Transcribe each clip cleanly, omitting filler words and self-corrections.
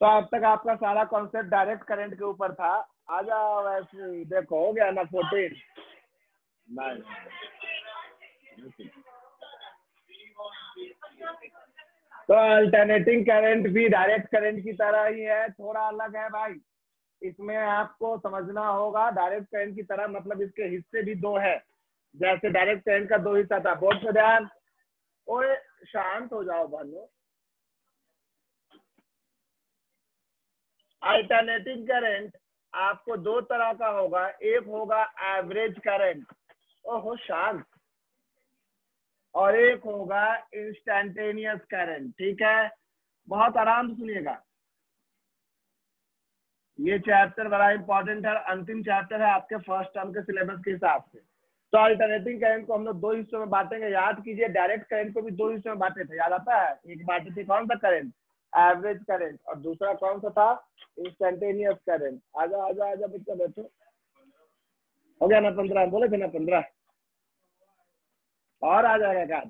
तो अब तक आपका सारा कॉन्सेप्ट डायरेक्ट करंट के ऊपर था। आ जाओ वैसे, देखो हो गया ना 14। तो अल्टरनेटिंग करंट भी डायरेक्ट करंट की तरह ही है, थोड़ा अलग है भाई। इसमें आपको समझना होगा डायरेक्ट करंट की तरह, मतलब इसके हिस्से भी दो है। जैसे डायरेक्ट करंट का दो हिस्सा था। बोर्ड पे ध्यान। ओए शांत हो जाओ भाइयों। अल्टरनेटिंग करंट आपको दो तरह का होगा। एक होगा एवरेज करंट, ओहो शांत, और एक होगा इंस्टैन्टेनियस करंट। ठीक है, बहुत आराम से सुनिएगा। ये चैप्टर बड़ा इंपॉर्टेंट है, अंतिम चैप्टर है आपके फर्स्ट टर्म के सिलेबस के हिसाब से। तो अल्टरनेटिंग करंट को हम लोग दो हिस्सों में बांटेंगे। याद कीजिए, डायरेक्ट करंट को भी दो हिस्सों में बांटे थे, याद आता है? एक बांटे थे कौन सा करंट? Average current. और दूसरा कौन सा था? Instantaneous current. आजा आजा आजा बच्चा बैठो। हो गया ना 15? बोले थे ना 15, और आ जाएगा क्या?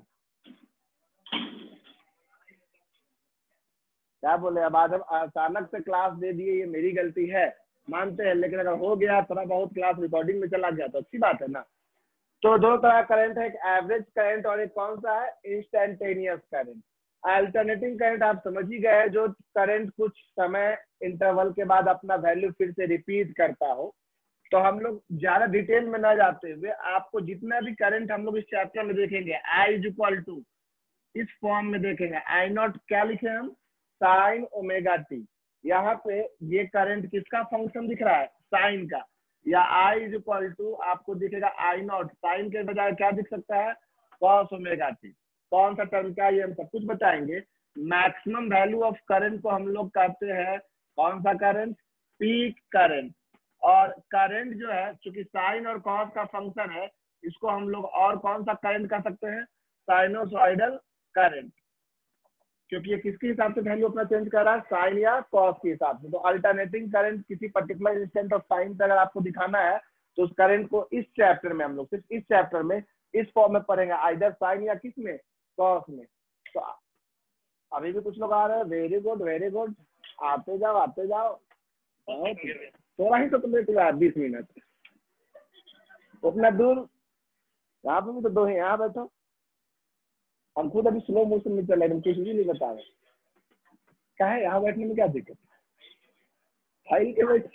क्या बोले? अब आज हम अचानक से क्लास दे दिए, ये मेरी गलती है, मानते हैं। लेकिन अगर हो गया थोड़ा बहुत क्लास रिकॉर्डिंग में चला गया तो अच्छी बात है ना। तो दो तरह करंट है, एक एवरेज करंट और एक कौन सा है? Instantaneous current. अल्टरनेटिंग करंट आप समझ ही गए, जो करंट कुछ समय इंटरवल के बाद अपना वैल्यू फिर से रिपीट करता हो। तो हम लोग ज्यादा डिटेल में ना जाते हुए आपको जितना भी करंट हम लोग इस चैप्टर में देखेंगे, आई इज इक्वल टू, इस फॉर्म में देखेंगे। आई नॉट क्या लिखे हम? Sine omega t. यहाँ पे ये करंट किसका फंक्शन दिख रहा है? साइन का। या आई इज इक्वल टू आपको दिखेगा आई नॉट, साइन के बजाय क्या दिख सकता है? Cos omega t. कौन सा टर्म का, ये हम सब कुछ बताएंगे। मैक्सिमम वैल्यू ऑफ करंट को हम लोग कहते हैं कौन सा करंट? Peak current. और करंट जो है, चूंकि साइन और कॉस का फंक्शन है, इसको हम लोग और कौन सा करंट कह सकते हैं? साइनोसॉइडल करंट, क्योंकि ये किसके हिसाब से वैल्यू अपना चेंज कर रहा है? साइन या कॉस के हिसाब से। तो अल्टरनेटिंग करंट किसी पर्टिकुलर इंस्टेंट ऑफ टाइम पे अगर आपको दिखाना है तो उस करंट को इस चैप्टर में हम लोग सिर्फ इस चैप्टर में इस फॉर्म में पढ़ेंगे, आइदर साइन या किस में? कॉस में। तो अभी भी कुछ लोग आ रहे हैं, वेरी गुड वेरी गुड, आते जाओ आते जाओ। थोड़ा ही तो तुम लेट हुआ 20 मिनट, उतना दूर। यहाँ पे भी तो दो है, यहाँ बैठो। हम खुद अभी स्लो मोशन में चले, कुछ भी नहीं बता रहे। क्या है यहाँ बैठने में क्या दिक्कत? फाइल के बैठ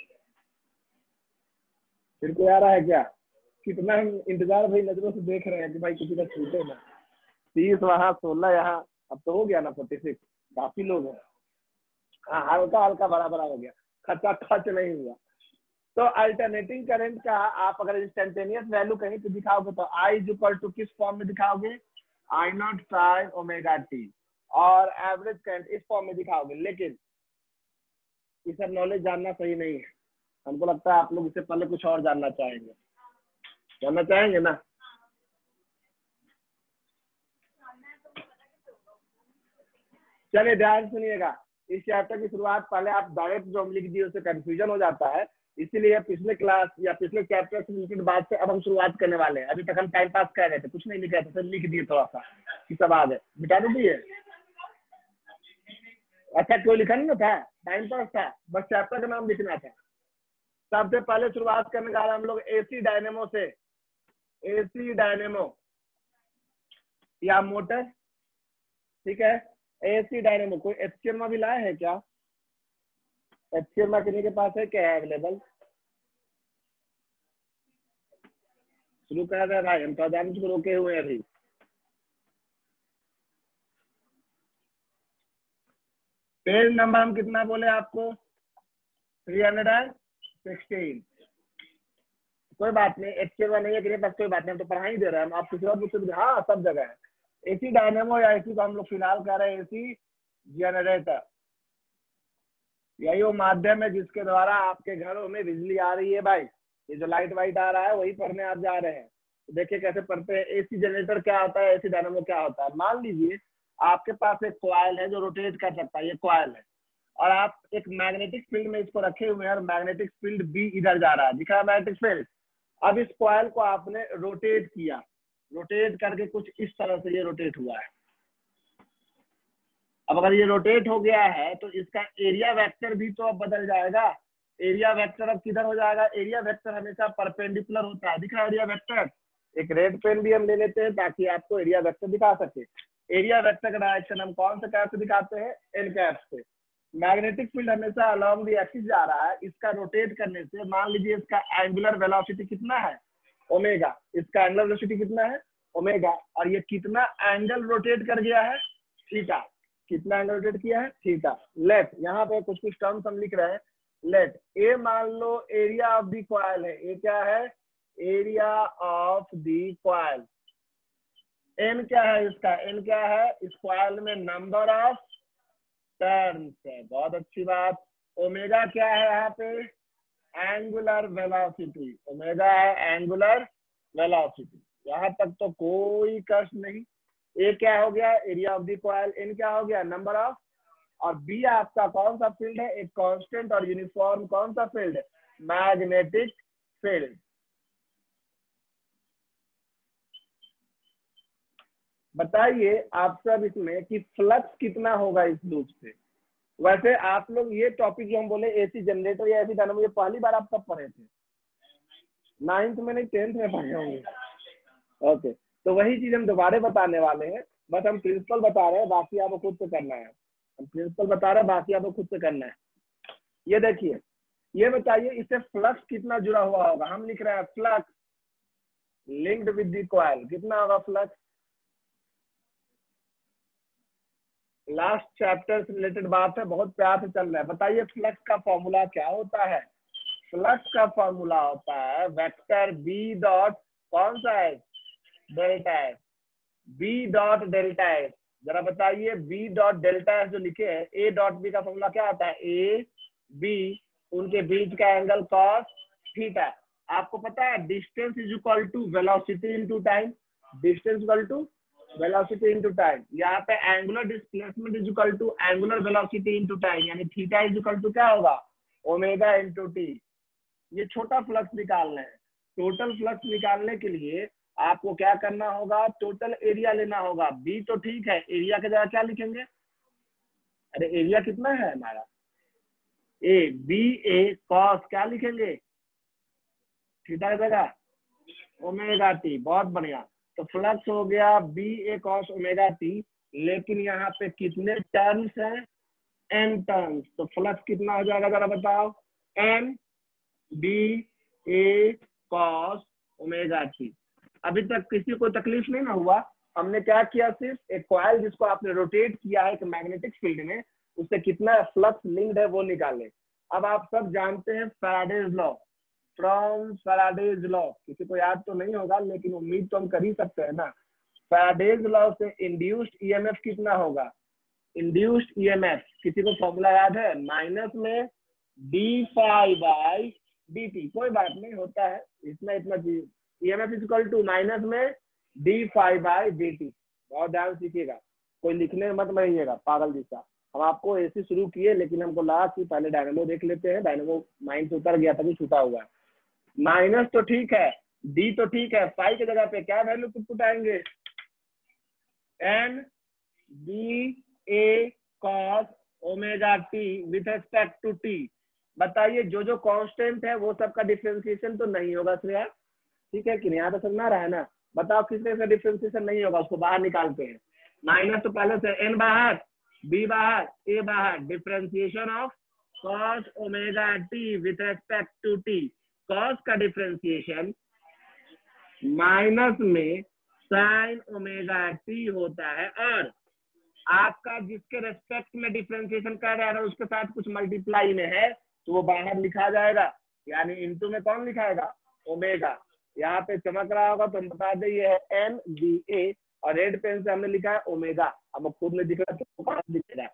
फिर कोई आ रहा है क्या? कितना हम इंतजार भाई नजरों से देख रहे हैं कि भाई किसी का छूटे ना। 30 वहाँ, 16 यहाँ, अब तो हो गया ना 46। काफी लोग हैं। हाँ, हल्का हल्का बड़ा बड़ा हो गया, खचा खच नहीं हुआ। तो अल्टरनेटिंग करंट का आप अगर इंस्टेंटेनियस वैल्यू कहीं पे दिखाओगे तो आई इज इक्वल टू किस फॉर्म में दिखाओगे? I not sine omega t. और एवरेज करंट इस फॉर्म में दिखाओगे। लेकिन ये सब नॉलेज जानना सही नहीं है। हमको लगता है आप लोग इससे पहले कुछ और जानना चाहेंगे। जानना चाहेंगे ना? चलिए ध्यान सुनिएगा। इस चैप्टर की शुरुआत पहले आप डायरेक्ट जो हम लिख दिए उससे कंफ्यूजन हो जाता है, इसीलिए पिछले क्लास या पिछले चैप्टर से रिलेटेड बात से अब हम शुरुआत करने वाले हैं। अभी तक हम टाइम पास कर रहे थे, कुछ नहीं लिखा था, सिर्फ लिख दिए थोड़ा सा कि सब आ गए, मिटा दिए। अच्छा, कोई लिखा नहीं था, टाइम पास था, बस चैप्टर का नाम लिखना था। सबसे पहले शुरुआत करने जा रहे हैं हम लोग एसी डायनेमो से। एसी डायनेमो या मोटर, ठीक है। एसी डायनेमो कोई एचसीएम भी लाया है क्या? एचसीएम किन्हीं के पास है क्या अवेलेबल? शुरू कर रहे भाई, हम तो जानबूझ को रोके हुए हैं अभी। पेज नंबर हम कितना बोले आपको? 316। कोई बात नहीं, एचसीएम नहीं है कि बस कोई बात नहीं, हम तो पढ़ा ही दे रहे हैं। हम आप किसी और पूछे, हाँ सब जगह है। एसी डायनेमो या एसी को हम लोग फिलहाल कह रहे हैं एसी जनरेटर। यही वो माध्यम है जिसके द्वारा आपके घरों में बिजली आ रही है भाई। ये जो लाइट वाइट आ रहा है वही पढ़ने आप जा रहे हैं। तो देखिए कैसे पढ़ते हैं। एसी जनरेटर क्या होता है, एसी डायनेमो क्या होता है। मान लीजिए आपके पास एक कॉइल है जो रोटेट कर सकता है, ये कॉइल है, और आप एक मैग्नेटिक फील्ड में इसको रखे हुए हैं और मैग्नेटिक फील्ड बी इधर जा रहा है, दिख रहा है मैग्नेटिक फील्ड। अब इस कॉइल को आपने रोटेट किया, रोटेट करके कुछ इस तरह से ये रोटेट हुआ है। अब अगर ये रोटेट हो गया है तो इसका एरिया वेक्टर भी तो अब बदल जाएगा। एरिया वेक्टर अब किधर हो जाएगा? एरिया वेक्टर हमेशा परपेंडिकुलर होता है। दिख रहा है एरिया वेक्टर? एक रेड पेन भी हम ले लेते हैं ताकि आपको एरिया वेक्टर दिखा सके। एरिया वेक्टर का डायरेक्शन हम कौन से कैप से दिखाते हैं? एन कैप से। मैग्नेटिक फील्ड हमेशा अलोंग द एक्सिस जा रहा है। इसका रोटेट करने से मान लीजिए इसका एंगुलर वेलोसिटी कितना है? ओमेगा। इसका एंगुलर वेलोसिटी कितना है? ओमेगा। और ये कितना एंगल रोटेट कर गया है? थीटा। कितना एंगल रोटेट किया है? थीटा। लेट, यहाँ पे कुछ कुछ टर्म्स हम लिख रहे हैं। लेट ए मान लो एरिया ऑफ द कॉइल है। ए क्या है? Area of the coil. N क्या है इसका? एन क्या है? इस कॉइल में नंबर ऑफ टर्न्स है। बहुत अच्छी बात। ओमेगा क्या है यहाँ पे? Angular velocity. ओमेगा है एंगुलर वेलोसिटी। यहाँ तक तो कोई कष्ट नहीं। ए क्या हो गया? Area of the coil. N क्या हो गया? Number of. और बी आपका कौन सा फील्ड है? एक कांस्टेंट और यूनिफॉर्म कौन सा फील्ड है? Magnetic field. बताइए आप सब इसमें कि फ्लक्स कितना होगा इस लूप से। वैसे आप लोग ये टॉपिक जो हम बोले एसी जनरेटर या एसी डायनामो, ये पहली बार आप कब पढ़े थे? 9th में नहीं 10th में पढ़े होंगे। ओके, तो वही चीज हम दोबारा बताने वाले हैं। बस हम प्रिंसिपल बता रहे हैं, बाकी आपको खुद से करना है। हम प्रिंसिपल बता रहे हैं, बाकी आपको खुद से करना है। ये देखिए, ये बताइए इससे फ्लक्स कितना जुड़ा हुआ होगा। हम लिख रहे हैं flux linked with the coil. कितना होगा फ्लक्स? लास्ट चैप्टर से रिलेटेड बात है, बहुत प्यार से चल रहा है। बताइए फ्लक्स का फॉर्मूला क्या होता है? फ्लक्स का फॉर्मूला होता है वेक्टर बी डॉट कौन सा है? Delta S. B dot delta S. जरा बताइए बी डॉट डेल्टा एस जो लिखे हैं, ए डॉट बी का फॉर्मूला क्या आता है? ए बी, उनके बीच का एंगल कॉस थीटा। आपको पता है distance is equal to velocity into time. Distance equal to velocity into time. यहाँ पे angular displacement is equal to angular velocity into time, यानी थीटा इज इक्वल टू क्या होगा? Omega into t. ये छोटा फ्लक्स निकालना है। टोटल फ्लक्स निकालने के लिए आपको क्या करना होगा? टोटल एरिया लेना होगा। बी तो ठीक है, एरिया की जगह क्या लिखेंगे? अरे एरिया कितना है हमारा? ए बी ए कॉस क्या लिखेंगे? थीटा की जगह ओमेगा टी। बहुत बढ़िया। तो फ्लक्स हो गया B A cos omega t. लेकिन यहाँ पे कितने टर्म्स हैं? N terms. तो फ्लक्स कितना हो जाएगा जरा बताओ? N B A cos omega t. अभी तक किसी को तकलीफ नहीं ना हुआ? हमने क्या किया? सिर्फ एक कॉइल जिसको आपने रोटेट किया है एक मैग्नेटिक फील्ड में, उससे कितना फ्लक्स लिंक्ड है वो निकाले। अब आप सब जानते हैं Faraday's law. From Faraday's law किसी को याद तो नहीं होगा, लेकिन उम्मीद तो हम कर ही सकते हैं ना। फैराडेज लॉ से इंड्यूस्ड ईएमएफ कितना होगा? इंड्यूस्ड ईएमएफ किसी को फॉर्मूला याद है? माइनस में d phi by d t. कोई बात नहीं, होता है इतना इतना चीज। EMF is equal to minus में d phi by d t. बहुत ध्यान सीखिएगा, कोई लिखने मत रहिएगा पागल जैसा। हम आपको एसी शुरू किए, लेकिन हमको लगा कि पहले डायनेमो देख लेते हैं। डायनेमो माइंड से उतर गया, तभी छूटा हुआ है। माइनस तो ठीक है, डी तो ठीक है, फाई की जगह पे क्या वैल्यू पुट आएंगे? N B A cos omega t with respect to t. बताइए जो जो कांस्टेंट है वो सबका डिफरेंशिएशन तो नहीं होगा श्रेया, ठीक है कि नहीं? यहाँ तो समझ रहा है ना? बताओ किसने का डिफरेंशिएशन नहीं होगा, उसको बाहर निकालते हैं। माइनस तो पहले से, एन बाहर, बी बाहर, ए बाहर। Differentiation of cos omega t with respect to t. Cos का डिफरेंशिएशन माइनस में साइन ओमेगा टी होता है, और आपका जिसके रेस्पेक्ट में डिफरेंशिएशन कर रहा है उसके साथ कुछ मल्टीप्लाई में है तो वो बाहर लिखा जाएगा, यानी इनटू में कौन लिखाएगा? ओमेगा। यहाँ पे चमक रहा होगा तो हम बता दें ये है एन बी ए, और रेड पेन से हमने लिखा है ओमेगा। अब खुद में दिख रहा है तो कहाँ दिख रहा है?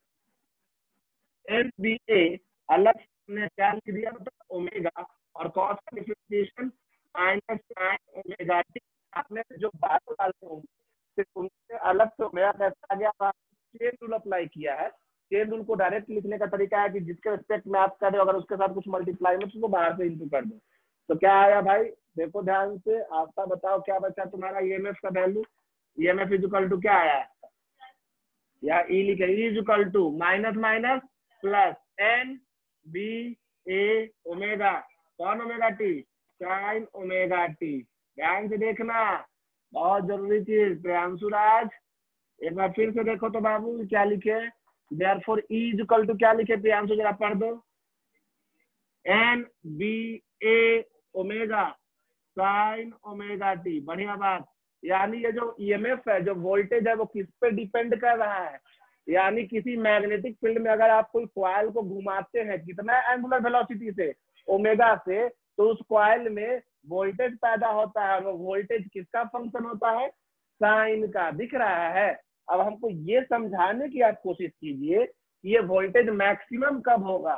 एन बी ए अलग ने क्या लिख दिया? मतलब ओमेगा, और कॉस का differentiation minus sine omega t. आपने जो बात डालते होंगे उनसे अलग से ओमेगा कैसा आ गया? चेन रूल अप्लाई किया है। चेन रूल को डायरेक्ट लिखने का तरीका है कि जिसके रिस्पेक्ट में आप कर रहे हो अगर उसके साथ कुछ मल्टीप्लाई में तो बाहर से इंटू कर दो। तो क्या आया भाई? देखो ध्यान से, आपका बताओ क्या बचा तुम्हारा ईएमएफ का value? EMF is equal to क्या आया? या ई लिखे, is equal to minus minus plus N B A omega, कौन omega t, sine omega t. ध्यान से देखना, बहुत जरूरी चीज। प्रियांशु राज एक बार फिर से देखो तो बाबू क्या लिखे, therefore E is equal to क्या लिखे प्रियांशु, जरा पढ़ दो, N B A omega sine omega t. बढ़िया बात। यानी ये जो ईएमएफ है, जो वोल्टेज है, वो किस पे डिपेंड कर रहा है, यानी किसी मैग्नेटिक फील्ड में अगर आप कोई कॉइल को घुमाते हैं कितना एंगुलर वेलोसिटी से, ओमेगा से, तो उस कॉइल में वोल्टेज पैदा होता है, और वो वोल्टेज किसका फंक्शन होता है, साइन का। दिख रहा है। अब हमको ये समझाने की आप कोशिश कीजिए कि ये वोल्टेज मैक्सिमम कब होगा,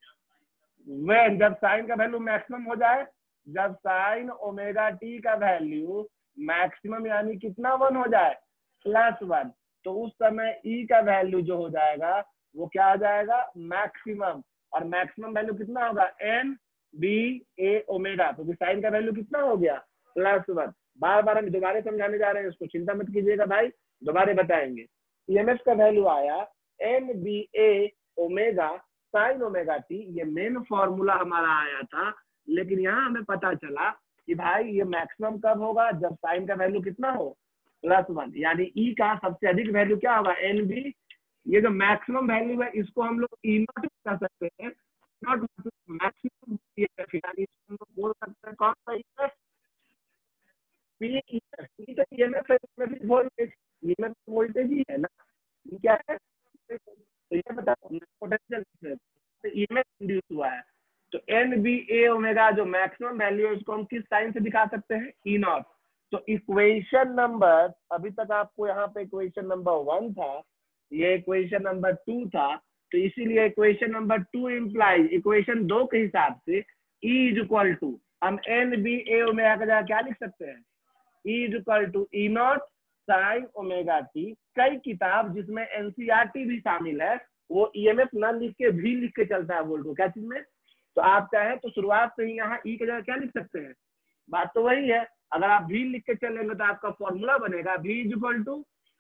when, जब साइन का वैल्यू मैक्सिमम हो जाए, जब साइन ओमेगा टी का वैल्यू मैक्सिमम यानी कितना 1 हो जाए, +1, तो उस समय ई का वैल्यू जो हो जाएगा वो क्या हो जाएगा, मैक्सिमम। और मैक्सिमम वैल्यू कितना होगा, एन बी ए ओमेगा, तो साइन का वैल्यू कितना हो गया, +1। बार बार हम दोबारा समझाने जा रहे हैं, उसको चिंता मत कीजिएगा भाई, दोबारा बताएंगे। ईएमएफ का वैल्यू आया N B A omega sine omega t, ये मेन फॉर्मूला हमारा आया था। लेकिन यहाँ हमें पता चला कि भाई ये मैक्सिमम कब होगा, जब साइन का वैल्यू कितना हो, +1, यानी ई का सबसे अधिक वैल्यू क्या होगा, एन बी। ये जो मैक्सिमम वैल्यू है इसको हम लोग ई नॉट कर सकते हैं, नॉट मैक्सिमम, यानी इसको हम लोग बोल सकते हैं कौन सा EMF, P EMF. EMF voltage, EMF voltage ही है ना, ये क्या है, तो ये बताओ पोटेंशियल ईएमएफ इंड्यूस हुआ है। तो एन बी ए ओमेगा जो मैक्सिमम वैल्यू है उसको हम किस साइन से दिखा सकते हैं, ई नॉट। तो इक्वेशन नंबर, अभी तक आपको यहाँ पे इक्वेशन नंबर 1 था, ये इक्वेशन नंबर 2 था, तो इसीलिए इक्वेशन नंबर 2 इंप्लाइज इक्वेशन 2 के हिसाब से ई इज इक्वल टू, हम एन बी ए ओमेगा का जगह क्या लिख सकते हैं, E is equal to E naught sine omega t. कई किताब जिसमें एनसीईआरटी भी शामिल है वो ईएमएफ न लिख के भी लिख के चलता है वोल्ट को, क्या चीज में, तो आप चाहें तो शुरुआत से ही यहाँ ई की जगह क्या लिख सकते हैं, बात तो वही है। अगर आप भी लिख के चलेंगे तो आपका फॉर्मूला बनेगा v is equal to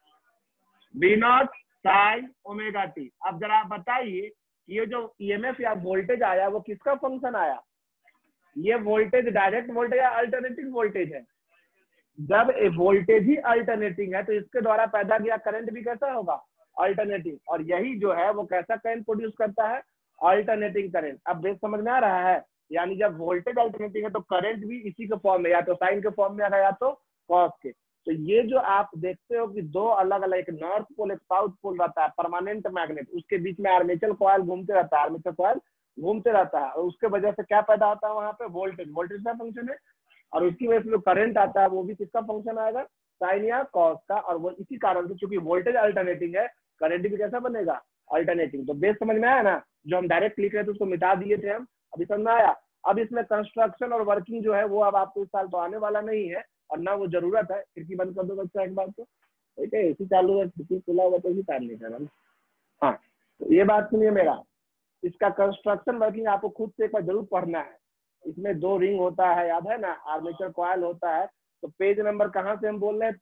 B naught sine omega t. अब जरा आप बताइए ये जो ईएमएफ या वोल्टेज आया वो किसका फंक्शन आया, ये वोल्टेज डायरेक्ट वोल्टेज या अल्टरनेटिंग वोल्टेज है। जब वोल्टेज ही अल्टरनेटिंग है तो इसके द्वारा पैदा किया करंट भी कैसा होगा, अल्टरनेटिंग। और यही जो है वो कैसा करंट प्रोड्यूस करता है, अल्टरनेटिंग करंट। अब बेस समझ में आ रहा है, यानी जब वोल्टेज अल्टरनेटिंग है तो करंट भी इसी के फॉर्म में, या तो साइन के फॉर्म में आएगा या तो कॉस के। तो ये जो आप देखते हो कि दो अलग अलग, एक नॉर्थ पोल एक साउथ पोल रहता है, परमानेंट मैग्नेट, उसके बीच में आर्मेचर कॉइल घूमते रहता है, आर्मेचर कॉइल घूमते रहता है, और उसके वजह से क्या पैदा होता है वहां पे, वोल्टेज, वोल्टेज का फंक्शन है। और उसकी वजह से जो करंट आता है वो भी किसका फंक्शन आएगा, साइन या कॉस का। और वो इसी कारण से चूंकि वोल्टेज अल्टरनेटिंग है, करंट भी कैसा बनेगा, अल्टरनेटिंग। तो बेस समझ में आया ना, जो हम डायरेक्ट लिख रहे थे उसको मिटा दिए थे हम, अभी समझ में आया। अब इसमें कंस्ट्रक्शन और वर्किंग जो है वो अब आपको इस साल तो आने वाला नहीं है, और ना वो जरूरत है। खिड़की बंद कर दो बच्चा एक बार, तो ठीक है, एसी चालू है, खिड़की खुला हुआ तो इसी तार नहीं करना। हाँ, तो ये बात सुनिए मेरा, इसका कंस्ट्रक्शन वर्किंग आपको खुद से एक बार जरूर पढ़ना है। इसमें 2 रिंग होता है, याद है ना, आर्मेचर कॉइल होता है। तो पेज नंबर कहाँ से हम बोल रहे हैं,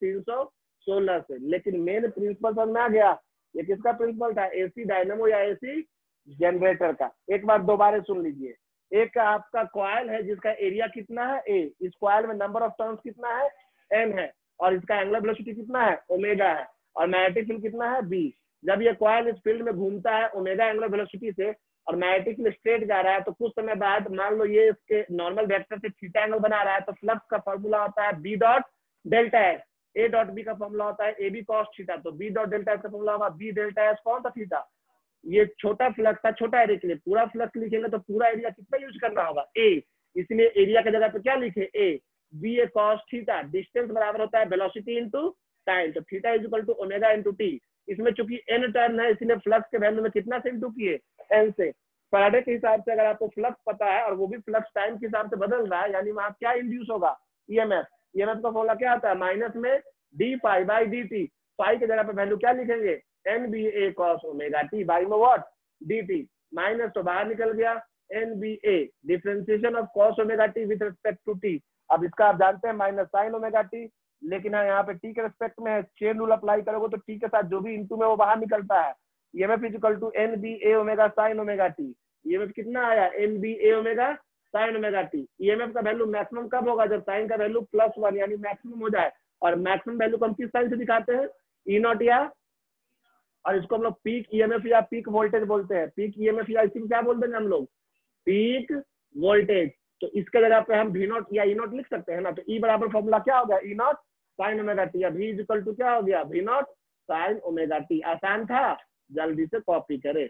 316 से। लेकिन मेन प्रिंसिपल समझ में आ गया, ये किसका प्रिंसिपल था, एसी डायनेमो या एसी जनरेटर का। एक बार दोबारा सुन लीजिए, एक आपका कॉइल है जिसका एरिया कितना है, ए, इस कॉइल में नंबर ऑफ टर्न्स कितना है, एन है, और इसका एंगुलर वेलोसिटी कितना है, ओमेगा है, और मैग्नेटिक फील्ड कितना है, बी। जब ये कॉइल इस फील्ड में घूमता है ओमेगा एंगुलर वेलोसिटी से, और मैग्नेटिक फील्ड स्ट्रेट जा रहा है, तो कुछ समय बाद मान लो ये इसके नॉर्मल वेक्टर से थीटा एंगल बना रहा है, तो फ्लक्स का फॉर्मूला होता है B dot delta S. A dot B का फॉर्मूला होता है ए बी कॉस थीटा, तो बी डॉट डेल्टा एस का फॉर्मूला होगा बी डेल्टा एस कौन सा थीटा। ये छोटा फ्लक्स था, छोटा एरिया के लिए। पूरा फ्लक्स लिखेंगे तो पूरा एरिया कितना यूज करना होगा, ए, इसलिए एरिया की जगह पे क्या लिखे, A B A cos theta. Distance बराबर होता है वेलोसिटी इंटू टाइम, तो theta is equal to omega into t. इसमें चूंकि एन टर्न है इसलिए फ्लक्स के वैल्यू में कितना से इंटू किए, एन से। फैराडे के हिसाब से अगर आपको फ्लक्स पता है और वो भी फ्लक्स टाइम के हिसाब से बदल रहा है, यानी वहां क्या इंड्यूस होगा, ईएमएफ। ईएमएफ का फॉर्मूला क्या आता है, माइनस में d pi by d t. Pi की जगह पे वैल्यू क्या लिखेंगे, N B A cos omega t by में व्हाट, डी टी। माइनस तो बाहर निकल गया, N B A differentiation of cos omega t with respect to t. अब इसका आप जानते हैं माइनस साइन ओमेगा टी, लेकिन हाँ यहाँ पे टी के रेस्पेक्ट में है, चेन रूल अप्लाई करोगे तो टी के साथ जो भी इनटू में वो बाहर निकलता है। EMF equal to N B A omega sine omega t. EMF कितना आया, N B A omega sine omega t. EMF का वैल्यू मैक्सिमम कब होगा, जब साइन का वैल्यू +1 यानी मैक्सिमम हो जाए। और मैक्सिमम वैल्यू को हम किस साइन से दिखाते हैं, ई नॉट या, और इसको हम लोग पीक ईएमएफ या पीक वोल्टेज बोलते हैं। पीक ईएमएफ या इसी को क्या बोल देंगे हम लोग, पीक वोल्टेज। तो इसके जगह पे हम वी नॉट या ई नॉट लिख सकते हैं ना। तो ई बराबर फॉर्मूला क्या हो गया, E naught sine omega t. V is equal to क्या हो गया, V naught sine omega t. आसान था, जल्दी से कॉपी करें,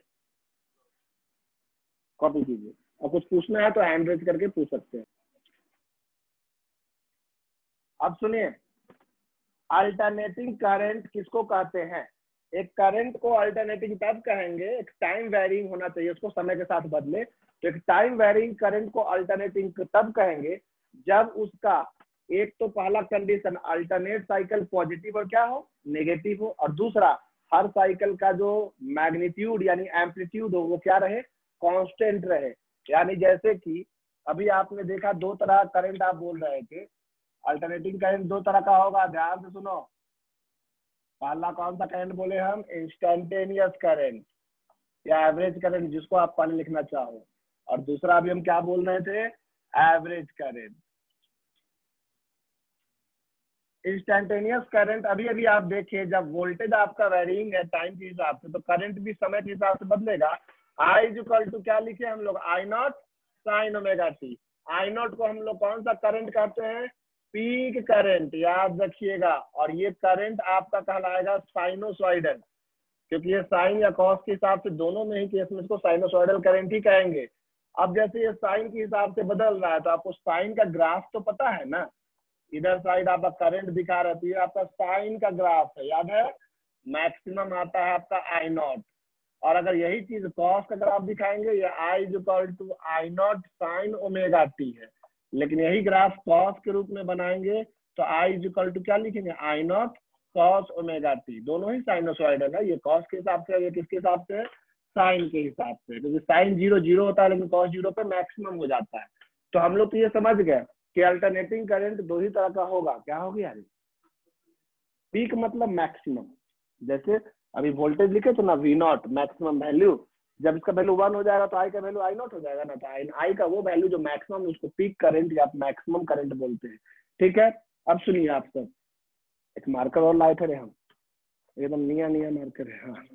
कॉपी कीजिए। और कुछ पूछना है तो हैंड रेज करके पूछ सकते हैं। अब सुनिए, अल्टरनेटिंग करंट किसको कहते हैं। एक करंट को अल्टरनेटिंग तब कहेंगे, एक टाइम वेरिंग होना चाहिए, उसको समय के साथ बदले। तो एक टाइम वेरिंग करंट को अल्टरनेटिंग तब कहेंगे जब उसका एक तो पहला कंडीशन अल्टरनेट साइकिल पॉजिटिव और क्या हो, नेगेटिव हो, और दूसरा हर साइकिल का जो मैग्नीट्यूड यानी एम्पलीट्यूड हो वो क्या रहे, कांस्टेंट रहे। यानी जैसे कि अभी आपने देखा दो तरह करंट आप बोल रहे थे, अल्टरनेटिंग करंट दो तरह का होगा, ध्यान से सुनो। पहला कौन सा करंट बोले हम, इंस्टेंटेनियस करंट या एवरेज करंट, जिसको आप पहले लिखना चाहो। और दूसरा अभी हम क्या बोल रहे थे, एवरेज करंट। इंस्टेंटेनियस करंट अभी अभी आप देखिए, जब वोल्टेज आपका वेरिंग है टाइम के हिसाब से, तो करंट भी समय के हिसाब से बदलेगा। आई इज इक्वल टू क्या लिखे हम लोग, I not sine omega t. I naught को हम लोग कौन सा करंट कहते हैं, पीक करंट, याद रखिएगा। और ये करंट आपका कहलाएगा साइनोसॉइडल, क्योंकि ये साइन या कॉस के हिसाब से दोनों में ही केस में इसको साइनोसॉइडल करंट ही कहेंगे। अब जैसे ये साइन के हिसाब से बदल रहा है, तो आपको साइन का ग्राफ तो पता है ना, इधर साइड आपका करंट दिखा रहती है, आपका साइन का ग्राफ है, याद है, मैक्सिमम आता है आपका आई नॉट। और अगर यही चीज कॉस का ग्राफ दिखाएंगे, ये I is equal to I not sine omega t है। लेकिन यही ग्राफ कॉस के रूप में बनाएंगे तो आई इज इक्वल टू क्या लिखेंगे, I naught cos omega t. दोनों ही साइनोसॉइडल है, ये कॉस के हिसाब से, ये किसके हिसाब से, साइन के हिसाब से। क्योंकि साइन 0 0 होता है, लेकिन कॉस 0 पे मैक्सिमम हो जाता है। तो हम लोग तो ये समझ गए कि अल्टरनेटिंग करंट दो ही तरह का होगा। क्या होगी यार, पीक मतलब मैक्सिमम, जैसे अभी वोल्टेज लिखे तो ना, वी नॉट मैक्सिमम वैल्यू, जब इसका वैल्यू 1 हो जाएगा तो आई का वैल्यू आई नॉट हो जाएगा ना। तो आई का वो वैल्यू जो मैक्सिमम, उसको पीक करंट या मैक्सिमम करंट बोलते हैं। ठीक है, अब सुनिए आप सब, एक मार्कर और लाए थे हम, एकदम निया निया मार्कर है, हाँ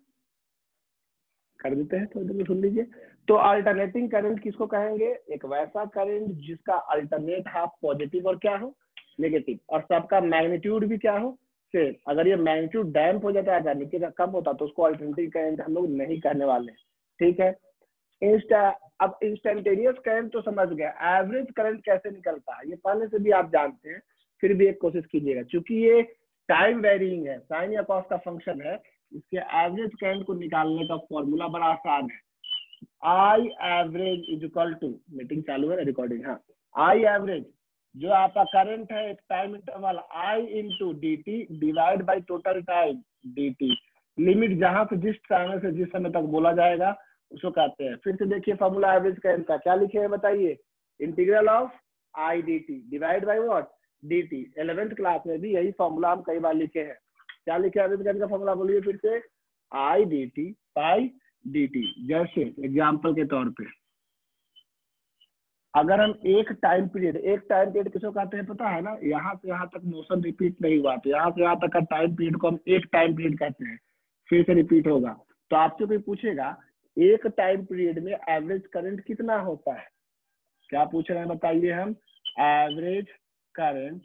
कर देते हैं, तो इधर सुन लीजिए। तो अल्टरनेटिंग करंट किसको कहेंगे, एक वैसा करंट जिसका अल्टरनेट हाफ पॉजिटिव और क्या हो, नेगेटिव, और सबका मैग्नीट्यूड भी क्या हो, सेम। अगर ये मैग्नीट्यूड डैम्प हो जाता है, नीचे का कम होता, तो उसको अल्टरनेटिंग करंट हम लोग नहीं कहने वाले। ठीक है, अब इंस्टेंटेनियस करंट तो समझ गए, एवरेज करंट कैसे निकलता है ये पहले से भी आप जानते हैं, फिर भी एक कोशिश कीजिएगा। क्योंकि ये टाइम वेरिंग है, साइन या कॉस का फंक्शन है, इसके एवरेज करंट को निकालने का फॉर्मूला बड़ा आसान है। I average is equal to, meeting चालू है ना, रिकॉर्डिंग, हाँ, आई एवरेज जो आपका करंट है एक time interval I into d t divide by total time d t. Limit जहां से जिस समय से जिस समय तक बोला जाएगा उसको कहते हैं। फिर से देखिए फॉर्मूला एवरेज करंट का क्या लिखे हैं बताइए, integral of I d t divide by what, d t. 11th class में भी यही फॉर्मूला हम कई बार लिखे हैं। क्या लिखे एवरेज करंट का फॉर्मूला, बोलिए फिर से, I d t by d t. जैसे एग्जाम्पल के तौर पे अगर हम एक टाइम पीरियड किसको कहते हैं पता है ना, यहाँ से यहाँ तक मोशन रिपीट नहीं हुआ, तो यहाँ से यहाँ तक का टाइम पीरियड को हम एक टाइम पीरियड कहते हैं। फिर से रिपीट होगा, तो आपसे कोई पूछेगा एक टाइम पीरियड में एवरेज करंट कितना होता है, क्या पूछ रहे हैं बताइए हम, एवरेज करंट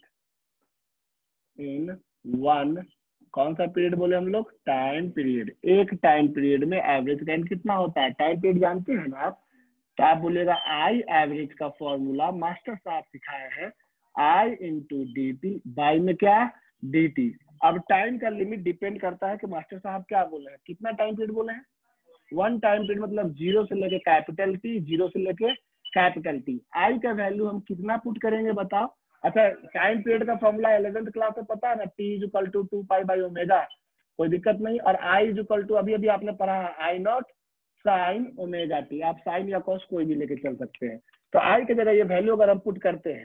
इन वन, कौन सा पीरियड बोले हम लोग, टाइम पीरियड। एक टाइम पीरियड में एवरेज करंट कितना होता है, टाइम पीरियड जानते हैं ना आप, तो आप बोलिएगा आई एवरेज का फॉर्मूला मास्टर साहब सिखाया है, I into d t by में क्या, डी टी। अब टाइम का लिमिट डिपेंड करता है कि मास्टर साहब क्या बोले हैं, कितना टाइम पीरियड बोले हैं, 1 टाइम पीरियड, मतलब 0 से लेके कैपिटल टी, 0 से लेके कैपिटल टी। आई का वैल्यू हम कितना पुट करेंगे बताओ। अच्छा, टाइम पीरियड का फॉर्मूला 11th क्लास में पता है ना, t is equal to 2 pi by omega, कोई दिक्कत नहीं। और आई इज इक्वल टू अभी अभी आपने पढ़ा I not sine omega t, आप साइन या कॉस कोई भी लेके चल सकते हैं। तो आई की जगह ये वैल्यू अगर हम पुट करते हैं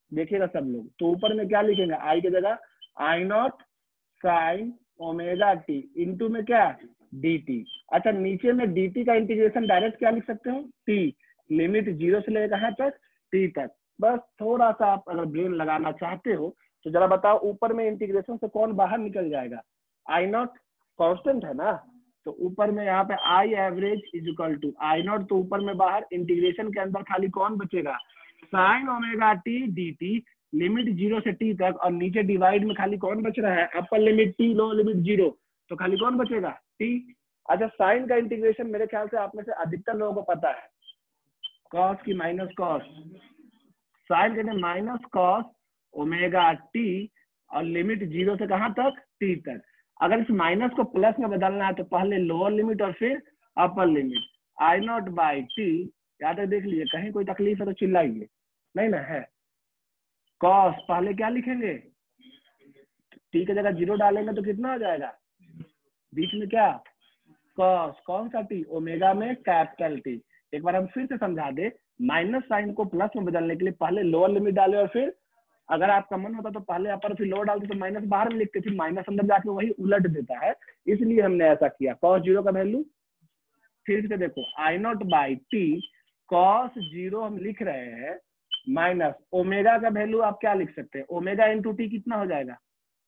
देखिएगा सब लोग। तो ऊपर में क्या लिखेंगे, आई की जगह I not sine omega t into में क्या डी टी। अच्छा नीचे में डी टी का इंटीग्रेशन डायरेक्ट क्या लिख सकते हो, टी लिमिट 0 से लेकर कहाँ तक, टी तक। बस थोड़ा सा आप अगर ब्रेन लगाना चाहते हो तो जरा बताओ ऊपर में इंटीग्रेशन से कौन बाहर निकल जाएगा, आई नॉट कांस्टेंट है ना, तो ऊपर में यहाँ पे I average is equal to I not, तो ऊपर में बाहर इंटीग्रेशन के अंदर खाली कौन बचेगा, sine omega t d t limit 0 से टी तक, और नीचे डिवाइड में खाली कौन बच रहा है, upper limit t lower limit 0, तो खाली कौन बचेगा, टी। अच्छा साइन का इंटीग्रेशन मेरे ख्याल से आप में से अधिकतर लोगों को पता है, कॉस की माइनस कॉस, साइन कहते माइनस कॉस ओमेगा टी और लिमिट 0 से कहां तक, टी तक। अगर इस माइनस को प्लस में बदलना है तो पहले लोअर लिमिट और फिर upper limit, I not by t, यहाँ तक देख लीजिए, कहीं कोई तकलीफ है तो चिल्लाइए, नहीं ना है। कॉस पहले क्या लिखेंगे, टी की जगह 0 डालेंगे तो कितना हो जाएगा, बीच में क्या कॉस, कौन सा टी, ओमेगा में कैपिटल टी। एक बार हम फिर से समझा दे, माइनस साइन को प्लस में बदलने के लिए पहले लोअर लिमिट डाले और फिर अगर आपका मन होता तो पहले अपर फिर लोअर डालते, तो माइनस बाहर में लिखते, फिर माइनस अंदर जाके वही उलट देता है, इसलिए हमने ऐसा किया। कॉस 0 का वैल्यू फिर से देखो, I not by t cos 0 हम लिख रहे हैं, माइनस ओमेगा का वैल्यू आप क्या लिख सकते हैं, ओमेगा इंटू टी कितना हो जाएगा,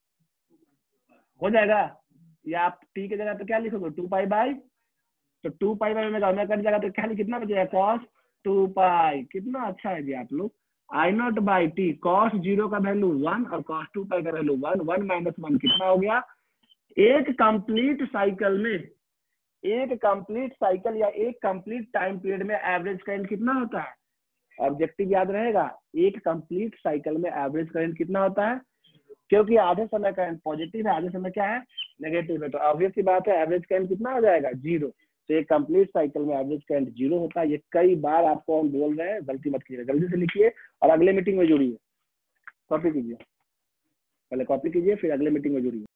हो जाएगा, या आप टी की जगह पे क्या लिखोगे, 2 पाई बाई, तो 2 pi by omega, omega cut जाएगा तो खाली कितना बचेगा, कॉस 2 पाई। कितना अच्छा है जी आप लोग। I not by t cos 0 का वैल्यू 1 और कॉस 2 पाई का वैल्यू 1, 1 माइनस 1 कितना हो गया। एक कंप्लीट साइकिल में, एक कंप्लीट साइकिल या एक कंप्लीट टाइम पीरियड में एवरेज करंट कितना होता है, ऑब्जेक्टिव याद रहेगा, एक कंप्लीट साइकिल में एवरेज करंट कितना होता है, क्योंकि आधे समय करंट पॉजिटिव है, आधे समय क्या है नेगेटिव है, तो ऑब्वियस सी बात है एवरेज करंट कितना हो जाएगा, 0। तो एक कंप्लीट साइकिल में एवरेज करंट 0 होता है। ये कई बार आपको हम बोल रहे हैं, गलती मत कीजिए, जल्दी से लिखिए और अगले मीटिंग में जुड़िए। कॉपी कीजिए, पहले कॉपी कीजिए फिर अगले मीटिंग में जुड़िए।